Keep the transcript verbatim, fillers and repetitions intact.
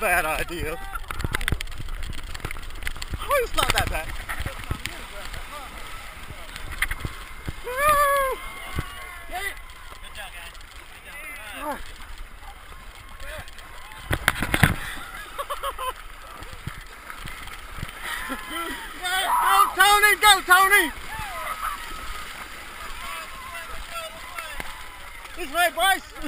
bad idea. Oh, it's not that bad. Woo! Good job, guys. Good job. Go, Tony! Go, Tony! This way, boys!